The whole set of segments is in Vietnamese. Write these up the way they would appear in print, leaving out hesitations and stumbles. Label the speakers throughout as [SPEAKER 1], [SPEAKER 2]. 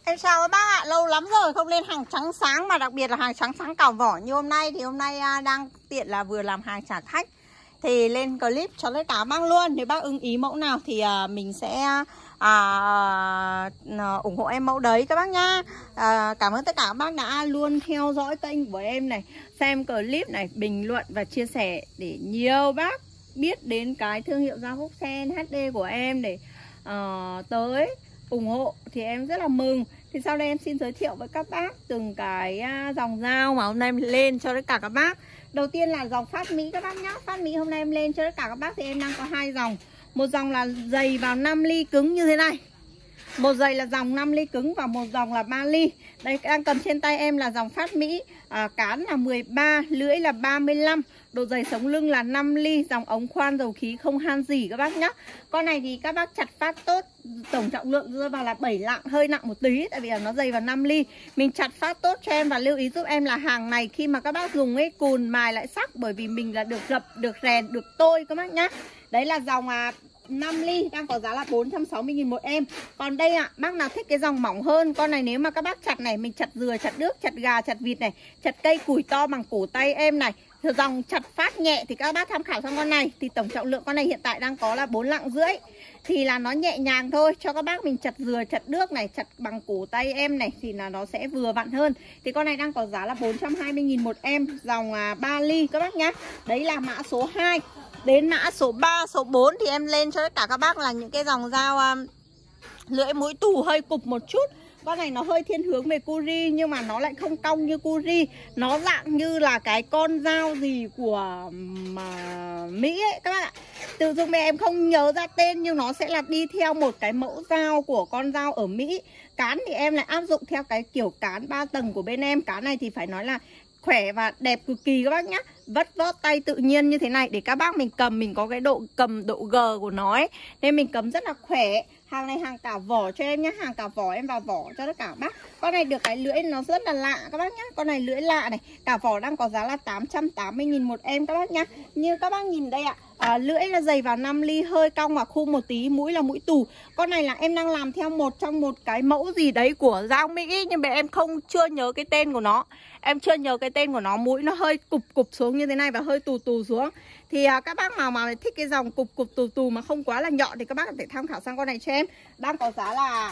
[SPEAKER 1] Em chào các bác ạ, lâu lắm rồi không lên hàng trắng sáng mà đặc biệt là hàng trắng sáng cào vỏ như hôm nay. Thì hôm nay đang tiện là vừa làm hàng trả khách thì lên clip cho tất cả các bác luôn. Nếu bác ưng ý mẫu nào thì mình sẽ ủng hộ em mẫu đấy các bác nhá. Cảm ơn tất cả các bác đã luôn theo dõi kênh của em này, xem clip này, bình luận và chia sẻ để nhiều bác biết đến cái thương hiệu dao Phúc Sen HD của em để tới ủng hộ thì em rất là mừng. Thì sau đây em xin giới thiệu với các bác từng cái dòng dao mà hôm nay em lên cho tất cả các bác. Đầu tiên là dòng Phát Mỹ các bác nhá. Phát Mỹ hôm nay em lên cho tất cả các bác thì em đang có hai dòng. Một dòng là dày vào 5 ly cứng như thế này. Một dày là dòng 5 ly cứng và một dòng là 3 ly. Đây đang cầm trên tay em là dòng Phát Mỹ, cán là 13, lưỡi là 35, độ dày sống lưng là 5 ly, dòng ống khoan dầu khí không han gì các bác nhá. Con này thì các bác chặt phát tốt, tổng trọng lượng rơi vào là 7 lạng, hơi nặng một tí tại vì là nó dày vào 5 ly. Mình chặt phát tốt cho em và lưu ý giúp em là hàng này khi mà các bác dùng ấy cùn mài lại sắc, bởi vì mình là được gập, được rèn, được tôi các bác nhá. Đấy là dòng 5 ly đang có giá là 460.000 một em. Còn đây bác nào thích cái dòng mỏng hơn, con này nếu mà các bác chặt này, mình chặt dừa, chặt đước, chặt gà, chặt vịt này, chặt cây củi to bằng cổ tay em này, dòng chặt phát nhẹ thì các bác tham khảo sang con này. Thì tổng trọng lượng con này hiện tại đang có là 4 lạng rưỡi, thì là nó nhẹ nhàng thôi. Cho các bác mình chặt dừa, chặt đước này, chặt bằng cổ tay em này thì là nó sẽ vừa vặn hơn. Thì con này đang có giá là 420.000 một em, dòng 3 ly các bác nhá. Đấy là mã số 2. Đến mã số 3, số 4 thì em lên cho tất cả các bác là những cái dòng dao lưỡi mũi tù hơi cụp một chút. Con này nó hơi thiên hướng về Curi nhưng mà nó lại không cong như Curi. Nó dạng như là cái con dao gì của Mỹ ấy các bác ạ. Tự dưng em không nhớ ra tên nhưng nó sẽ là đi theo một cái mẫu dao của con dao ở Mỹ. Cán thì em lại áp dụng theo cái kiểu cán 3 tầng của bên em. Cán này thì phải nói là khỏe và đẹp cực kỳ các bác nhá. Vất vót tay tự nhiên như thế này để các bác mình cầm, mình có cái độ cầm, độ G của nó ấy, nên mình cầm rất là khỏe. Hàng này hàng cả vỏ cho em nhá, hàng cả vỏ em vào vỏ cho tất cả các bác. Con này được cái lưỡi nó rất là lạ các bác nhá. Con này lưỡi lạ này, cả vỏ đang có giá là 880.000 một em các bác nhá. Như các bác nhìn đây ạ, lưỡi là dày vào 5 ly, hơi cong và khum một tí, mũi là mũi tù. Con này là em đang làm theo một trong một cái mẫu gì đấy của dao Mỹ, nhưng mà em chưa nhớ cái tên của nó. Em chưa nhớ cái tên của nó, mũi nó hơi cụp xuống như thế này và hơi tù xuống. Thì các bác nào mà thích cái dòng cụp tù mà không quá là nhọn thì các bác có thể tham khảo sang con này cho em. Đang có giá là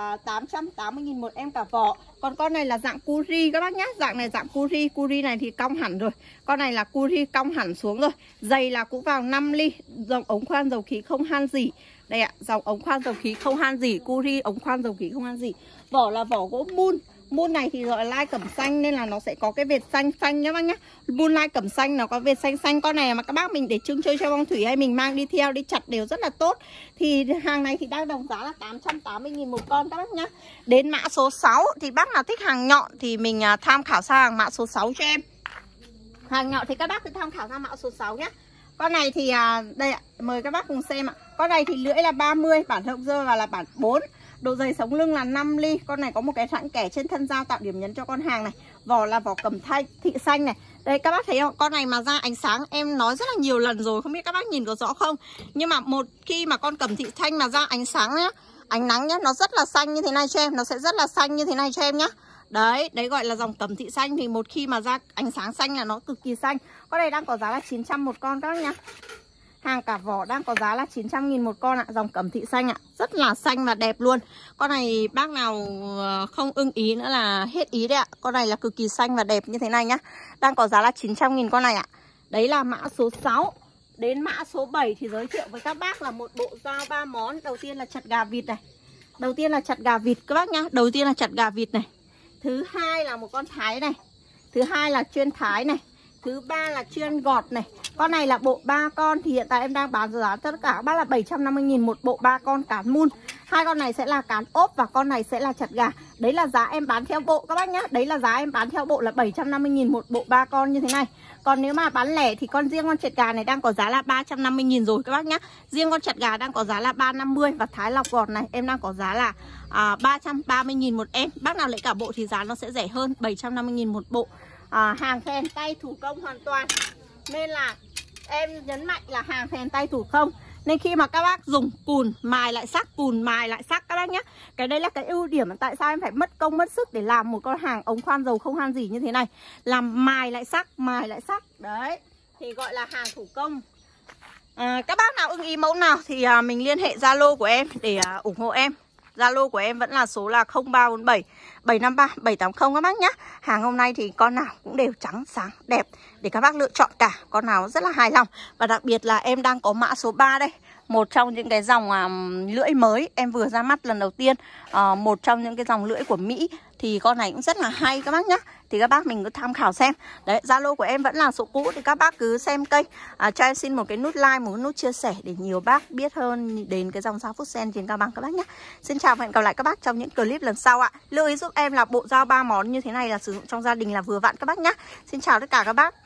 [SPEAKER 1] 880.000 một em cả vỏ. Còn con này là dạng Curi các bác nhé. Dạng này dạng Curi, Curi này thì cong hẳn rồi. Con này là Curi cong hẳn xuống rồi. Dày là cũng vào 5 ly, dòng ống khoan dầu khí không han gì. Đây ạ, dòng ống khoan dầu khí không han gì, Curi ống khoan dầu khí không han gì. Vỏ là vỏ gỗ mun. Mun này thì gọi là lai cẩm xanh nên là nó sẽ có cái vệt xanh xanh nhá bác nhá. Mun lai cẩm xanh nó có vệt xanh xanh. Con này mà các bác mình để trưng chơi cho phong thủy hay mình mang đi theo đi chặt đều rất là tốt. Thì hàng này thì đang đồng giá là 880.000 một con các bác nhá. Đến mã số 6 thì bác nào thích hàng nhọn thì mình tham khảo sang mã số 6 cho em. Hàng nhọn thì các bác cứ tham khảo sang mã số 6 nhá. Con này thì đây ạ, mời các bác cùng xem ạ. Con này thì lưỡi là 30, bản rộng rơi vào là bản 4. Độ dày sống lưng là 5 ly. Con này có một cái rãnh kẻ trên thân dao tạo điểm nhấn cho con hàng này. Vỏ là vỏ cẩm thị xanh này. Đây các bác thấy không? Con này mà ra ánh sáng em nói rất là nhiều lần rồi, không biết các bác nhìn có rõ không. Nhưng mà một khi mà con cẩm thị xanh mà ra ánh sáng nhá, ánh nắng nhá, nó rất là xanh như thế này cho em. Nó sẽ rất là xanh như thế này cho em nhá. Đấy, đấy gọi là dòng cẩm thị xanh. Thì một khi mà ra ánh sáng xanh là nó cực kỳ xanh. Con này đang có giá là 900 một con các bác nhá. Hàng cả vỏ đang có giá là 900.000 một con ạ. Dòng cẩm thị xanh ạ. Rất là xanh và đẹp luôn. Con này bác nào không ưng ý nữa là hết ý đấy ạ. Con này là cực kỳ xanh và đẹp như thế này nhá. Đang có giá là 900.000 con này ạ. Đấy là mã số 6. Đến mã số 7 thì giới thiệu với các bác là một bộ dao 3 món. Đầu tiên là chặt gà vịt này. Đầu tiên là chặt gà vịt các bác nhá. Đầu tiên là chặt gà vịt này. Thứ hai là một con thái này. Thứ hai là chuyên thái này. Thứ ba là chuyên gọt này. Con này là bộ 3 con thì hiện tại em đang bán giá tất cả các bác là 750.000 một bộ 3 con cán mun. Hai con này sẽ là cán ốp và con này sẽ là chặt gà. Đấy là giá em bán theo bộ các bác nhá. Đấy là giá em bán theo bộ là 750.000 một bộ 3 con như thế này. Còn nếu mà bán lẻ thì riêng con chặt gà này đang có giá là 350.000 rồi các bác nhá. Riêng con chặt gà đang có giá là 350 và thái lọc gọt này em đang có giá là 330.000 một em. Bác nào lấy cả bộ thì giá nó sẽ rẻ hơn, 750.000 một bộ. Hàng phèn tay thủ công hoàn toàn. Nên là em nhấn mạnh là hàng phèn tay thủ công. Nên khi mà các bác dùng cùn mài lại sắc, cùn mài lại sắc các bác nhé. Cái đây là cái ưu điểm mà tại sao em phải mất công mất sức để làm một con hàng ống khoan dầu không han gì như thế này. Làm mài lại sắc, mài lại sắc. Đấy, thì gọi là hàng thủ công. Các bác nào ưng ý mẫu nào thì mình liên hệ Zalo của em để ủng hộ em. Zalo của em vẫn là số là 0347 753 780 các bác nhé. Hàng hôm nay thì con nào cũng đều trắng sáng đẹp để các bác lựa chọn cả. Con nào rất là hài lòng. Và đặc biệt là em đang có mã số 3 đây. Một trong những cái dòng lưỡi mới em vừa ra mắt lần đầu tiên. Một trong những cái dòng lưỡi của Mỹ. Thì con này cũng rất là hay các bác nhé. Thì các bác mình cứ tham khảo xem. Đấy, Zalo của em vẫn là số cũ. Thì các bác cứ xem kênh. Cho em xin một cái nút like, một cái nút chia sẻ để nhiều bác biết hơn đến cái dòng dao Phúc Sen trên Cao Bằng các bác nhé. Xin chào và hẹn gặp lại các bác trong những clip lần sau ạ. Lưu ý giúp em là bộ dao 3 món như thế này là sử dụng trong gia đình là vừa vặn các bác nhé. Xin chào tất cả các bác.